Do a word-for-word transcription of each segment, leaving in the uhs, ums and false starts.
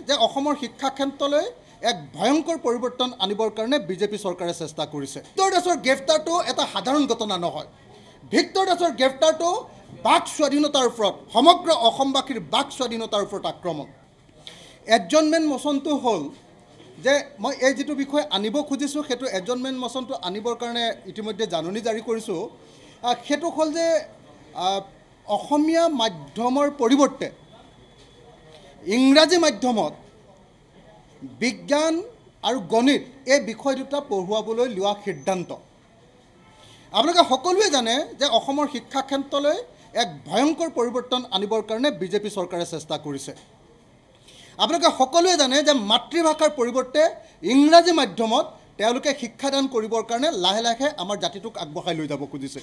যে অসমৰ শিক্ষা ক্ষেত্ৰলৈ এক ভয়ংকৰ পৰিৱৰ্তন আনিবৰ কাৰণে বিজেপি চৰকাৰে চেষ্টা কৰিছে। ভিক্টৰ দাসৰ গ্ৰেপ্তাৰটো এটা সাধাৰণ ঘটনা নহয়। ভিক্টৰ দাসৰ গ্ৰেপ্তাৰটো বাক স্বাধীনতাৰ ওপৰত, সমগ্ৰ অসমবাসীৰ বাক স্বাধীনতাৰ ওপৰত আক্ৰমণ। এডজনমেণ্ট মোচনটো হ'ল যে মই এই যিটো বিষয় আনিব খুজিছোঁ সেইটো এডজনমেণ্ট মোচনটো আনিবৰ কাৰণে ইতিমধ্যে জাননী জাৰি কৰিছোঁ। সেইটো হ'ল যে অসমীয়া মাধ্যমৰ পৰিৱৰ্তে ইংৰাজী মাধ্যমত বিজ্ঞান আৰু গণিত এই বিষয় দুটা পঢ়ুৱাবলৈ লোৱা সিদ্ধান্ত। আপোনালোকে সকলোৱে জানে যে অসমৰ শিক্ষা ক্ষেত্ৰলৈ এক ভয়ংকৰ পৰিৱৰ্তন আনিবৰ কাৰণে বিজেপি চৰকাৰে চেষ্টা কৰিছে। আপোনালোকে সকলোৱে জানে যে মাতৃভাষাৰ পৰিৱৰ্তে ইংৰাজী মাধ্যমত তেওঁলোকে শিক্ষাদান কৰিবৰ কাৰণে লাহে লাহে আমাৰ জাতিটোক আগবঢ়াই লৈ যাব খুজিছে।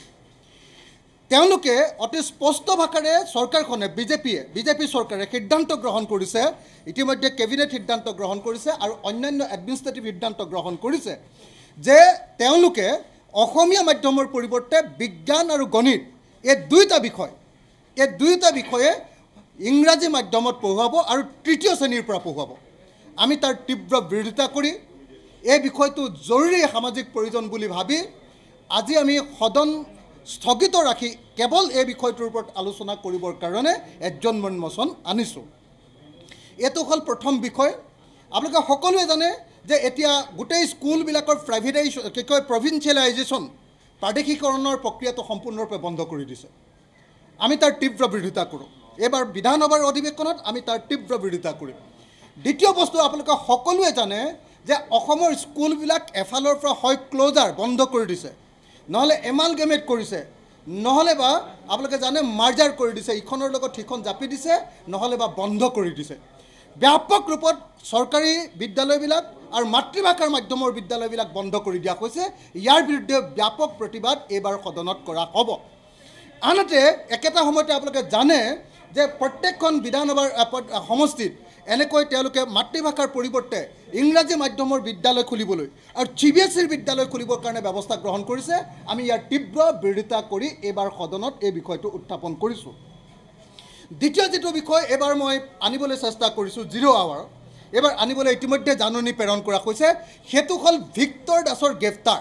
তেওঁলোকে অতি স্পষ্ট ভাষাৰে চৰকাৰখনে বিজেপিয়ে বিজেপি চৰকাৰে সিদ্ধান্ত গ্ৰহণ কৰিছে, ইতিমধ্যে কেবিনেট সিদ্ধান্ত গ্ৰহণ কৰিছে আৰু অন্যান্য এডমিনিষ্ট্ৰেটিভ সিদ্ধান্ত গ্ৰহণ কৰিছে যে তেওঁলোকে অসমীয়া মাধ্যমৰ পৰিৱৰ্তে বিজ্ঞান আৰু গণিত এই দুয়োটা বিষয় এই দুয়োটা বিষয়ে ইংৰাজী মাধ্যমত পঢ়ুৱাব আৰু তৃতীয় শ্ৰেণীৰ পৰা পঢ়ুৱাব। আমি তাৰ তীব্ৰ বিৰোধিতা কৰি এই বিষয়টো জৰুৰী সামাজিক প্ৰয়োজন বুলি ভাবি আজি আমি সদন স্থগিত ৰাখি কেৱল এই বিষয়টোৰ ওপৰত আলোচনা কৰিবৰ কাৰণে এডজনমেণ্ট মোচন আনিছোঁ। এইটো হ'ল প্ৰথম বিষয়। আপোনালোকে সকলোৱে জানে যে এতিয়া গোটেই স্কুলবিলাকৰ প্ৰাইভেটাইজেশ্যন কি কয় প্ৰভিন্সিয়েলাইজেশ্যন প্ৰাদেশিকৰণৰ প্ৰক্ৰিয়াটো সম্পূৰ্ণৰূপে বন্ধ কৰি দিছে। আমি তাৰ তীব্ৰ বিৰোধিতা কৰোঁ। এইবাৰ বিধানসভাৰ অধিৱেশনত আমি তাৰ তীব্ৰ বিৰোধিতা কৰিম। দ্বিতীয় বস্তু, আপোনালোকে সকলোৱে জানে যে অসমৰ স্কুলবিলাক এফালৰ পৰা হয় ক্ল'জাৰ বন্ধ কৰি দিছে, নহ'লে এমালগেমেট কৰিছে, নহ'লে বা আপোনালোকে জানে মাৰ্জাৰ কৰি দিছে, ইখনৰ লগত সিখন জাপি দিছে, নহ'লে বা বন্ধ কৰি দিছে। ব্যাপক ৰূপত চৰকাৰী বিদ্যালয়বিলাক আৰু মাতৃভাষাৰ মাধ্যমৰ বিদ্যালয়বিলাক বন্ধ কৰি দিয়া হৈছে। ইয়াৰ বিৰুদ্ধে ব্যাপক প্ৰতিবাদ এইবাৰ সদনত কৰা হ'ব। আনহাতে একেটা সময়তে আপোনালোকে জানে যে প্ৰত্যেকখন বিধানসভাৰ সমষ্টিত এনেকৈ তেওঁলোকে মাতৃভাষাৰ পৰিৱৰ্তে ইংৰাজী মাধ্যমৰ বিদ্যালয় খুলিবলৈ আৰু চি বি এছ ইৰ বিদ্যালয় খুলিবৰ কাৰণে ব্যৱস্থা গ্ৰহণ কৰিছে। আমি ইয়াৰ তীব্ৰ বিৰোধিতা কৰি এইবাৰ সদনত এই বিষয়টো উত্থাপন কৰিছোঁ। দ্বিতীয় যিটো বিষয় এইবাৰ মই আনিবলৈ চেষ্টা কৰিছোঁ জিৰ' আৱাৰ, এইবাৰ আনিবলৈ ইতিমধ্যে জাননী প্ৰেৰণ কৰা হৈছে, সেইটো হ'ল ভিক্টৰ দাসৰ গ্ৰেপ্তাৰ।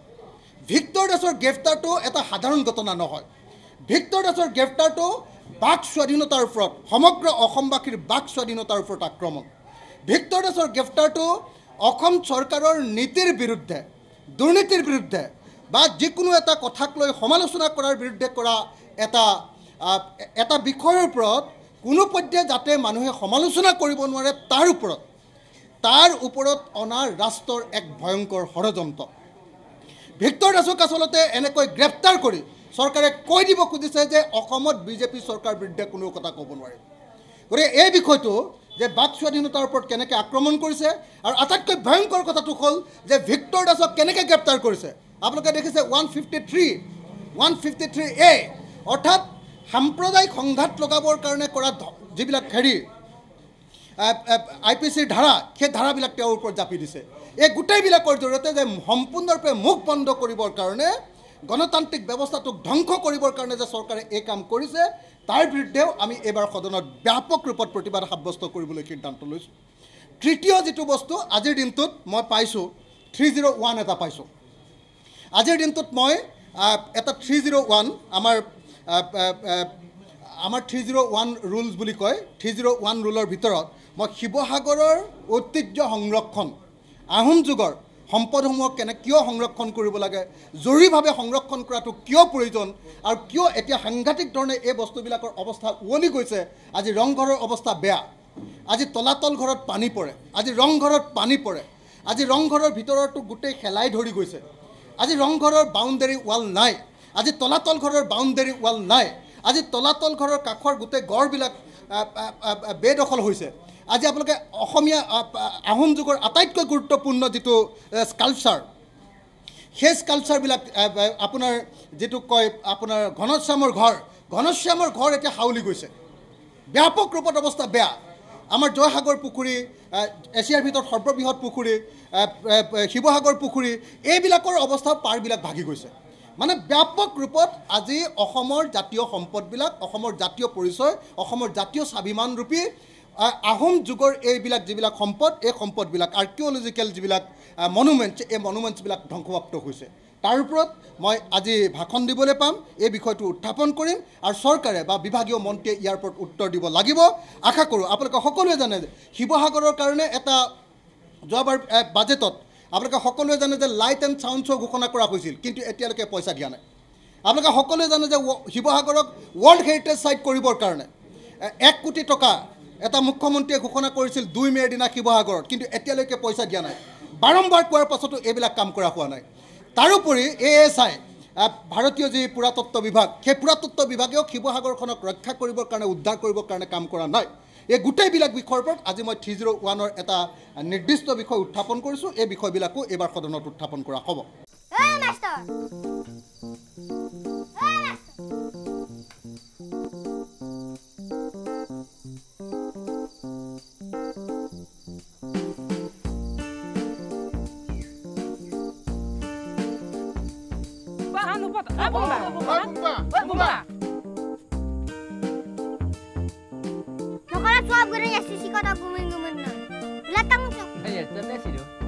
ভিক্টৰ দাসৰ গ্ৰেপ্তাৰটো এটা সাধাৰণ ঘটনা নহয়। ভিক্টৰ দাসৰ গ্ৰেপ্তাৰটো বাক স্বাধীনতাৰ ওপৰত, সমগ্ৰ অসমবাসীৰ বাক স্বাধীনতাৰ ওপৰত আক্ৰমণ। ভিক্টৰ দাসৰ গ্ৰেপ্তাৰটো অসম চৰকাৰৰ নীতিৰ বিৰুদ্ধে, দুৰ্নীতিৰ বিৰুদ্ধে বা যিকোনো এটা কথাক লৈ সমালোচনা কৰাৰ বিৰুদ্ধে কৰা এটা এটা বিষয়ৰ ওপৰত কোনো পৰ্যায়ে যাতে মানুহে সমালোচনা কৰিব নোৱাৰে তাৰ ওপৰত তাৰ ওপৰত অনা ৰাষ্ট্ৰৰ এক ভয়ংকৰ ষড়যন্ত্ৰ। ভিক্টৰ দাসক আচলতে এনেকৈ গ্ৰেপ্তাৰ কৰি চৰকাৰে কৈ দিব খুজিছে যে অসমত বিজেপি চৰকাৰ বিৰুদ্ধে কোনো কথা ক'ব নোৱাৰে। গতিকে এই বিষয়টো যে বাক স্বাধীনতাৰ ওপৰত কেনেকৈ আক্ৰমণ কৰিছে আৰু আটাইতকৈ ভয়ংকৰ কথাটো হ'ল যে ভিক্টৰ দাসক কেনেকৈ গ্ৰেপ্তাৰ কৰিছে। আপোনালোকে দেখিছে one fifty three one fifty three A অৰ্থাৎ সাম্প্ৰদায়িক সংঘাত লগাবৰ কাৰণে কৰা যিবিলাক হেৰি আই পি চিৰ ধাৰা, সেই ধাৰাবিলাক তেওঁৰ ওপৰত জাপি দিছে। এই গোটেইবিলাকৰ জৰিয়তে যে সম্পূৰ্ণৰূপে মুখ বন্ধ কৰিবৰ কাৰণে, গণতান্ত্ৰিক ব্যৱস্থাটোক ধ্বংস কৰিবৰ কাৰণে যে চৰকাৰে এই কাম কৰিছে, তাৰ বিৰুদ্ধেও আমি এইবাৰ সদনত ব্যাপক ৰূপত প্ৰতিবাদ সাব্যস্ত কৰিবলৈ সিদ্ধান্ত লৈছোঁ। তৃতীয় যিটো বস্তু আজিৰ দিনটোত মই পাইছোঁ, থ্ৰী জিৰ' ওৱান এটা পাইছোঁ। আজিৰ দিনটোত মই এটা থ্ৰী জিৰ' ওৱান আমাৰ আমাৰ থ্ৰী জিৰ' ওৱান ৰুলছ বুলি কয়, থ্ৰী জিৰ' ওৱান ৰুলৰ ভিতৰত মই শিৱসাগৰৰ ঐতিহ্য সংৰক্ষণ, আহোম যুগৰ সম্পদসমূহক কেনে কিয় সংৰক্ষণ কৰিব লাগে, জৰুৰীভাৱে সংৰক্ষণ কৰাটো কিয় প্ৰয়োজন আৰু কিয় এতিয়া সাংঘাতিক ধৰণে এই বস্তুবিলাকৰ অৱস্থা উৱলি গৈছে। আজি ৰংঘৰৰ অৱস্থা বেয়া, আজি তলাতল ঘৰত পানী পৰে, আজি ৰংঘৰত পানী পৰে, আজি ৰংঘৰৰ ভিতৰতো গোটেই শেলাই ধৰি গৈছে, আজি ৰংঘৰৰ বাউণ্ডেৰী ৱাল নাই, আজি তলাতল ঘৰৰ বাউণ্ডেৰী ৱাল নাই, আজি তলাতল ঘৰৰ কাষৰ গোটেই গড়বিলাক বেদখল হৈছে। আজি আপোনালোকে অসমীয়া আহোম যুগৰ আটাইতকৈ গুৰুত্বপূৰ্ণ যিটো স্কাল্পচাৰ, সেই স্কাল্পচাৰবিলাক আপোনাৰ যিটো কয় আপোনাৰ ঘনশ্যামৰ ঘৰ, ঘনশ্যামৰ ঘৰ এতিয়া হাউলি গৈছে, ব্যাপক ৰূপত অৱস্থা বেয়া। আমাৰ জয়সাগৰ পুখুৰী, এছিয়াৰ ভিতৰত সৰ্ববৃহৎ পুখুৰী, শিৱসাগৰ পুখুৰী, এইবিলাকৰ অৱস্থা পাৰবিলাক ভাগি গৈছে। মানে ব্যাপক ৰূপত আজি অসমৰ জাতীয় সম্পদবিলাক, অসমৰ জাতীয় পৰিচয়, অসমৰ জাতীয় স্বাভিমানৰূপী আহোম যুগৰ এইবিলাক যিবিলাক সম্পদ এই সম্পদবিলাক আৰ্কিঅলজিকেল যিবিলাক মনুমেণ্টছ এই মনুমেণ্টছবিলাক ধ্বংসপ্ৰাপ্ত হৈছে তাৰ ওপৰত মই আজি ভাষণ দিবলৈ পাম এই বিষয়টো উত্থাপন কৰিম আৰু চৰকাৰে বা বিভাগীয় মন্ত্ৰীয়ে ইয়াৰ ওপৰত উত্তৰ দিব লাগিব আশা কৰোঁ আপোনালোকে সকলোৱে জানে যে শিৱসাগৰৰ কাৰণে এটা যোৱাবাৰ বাজেটত আপোনালোকে সকলোৱে জানে যে লাইট এণ্ড চাউণ্ড শ্ব' ঘোষণা কৰা হৈছিল কিন্তু এতিয়ালৈকে পইচা দিয়া নাই আপোনালোকে সকলোৱে জানে যে শিৱসাগৰক ৱৰ্ল্ড হেৰিটেজ চাইট কৰিবৰ কাৰণে এক কোটি টকা এটা মুখ্যমন্ত্ৰীয়ে ঘোষণা কৰিছিল দুই মে'ৰ দিনা শিৱসাগৰত কিন্তু এতিয়ালৈকে পইচা দিয়া নাই বাৰম্বাৰ কোৱাৰ পাছতো এইবিলাক কাম কৰা হোৱা নাই তাৰোপৰি এ এছ আই ভাৰতীয় যি পুৰাতত্ব বিভাগ সেই পুৰাতত্ব বিভাগেও শিৱসাগৰখনক ৰক্ষা কৰিবৰ কাৰণে উদ্ধাৰ কৰিবৰ কাৰণে কাম কৰা নাই এই গোটেইবিলাক বিষয়ৰ ওপৰত আজি মই থ্ৰী জিৰ' ওৱানৰ এটা নিৰ্দিষ্ট বিষয় উত্থাপন কৰিছোঁ এই বিষয়বিলাকো এইবাৰ সদনত উত্থাপন কৰা হ'ব Bomba! Bomba! Bomba! Nakala suwa guru ya sisi kota gumin gumin na. Latang siya. Ay, ito na sino.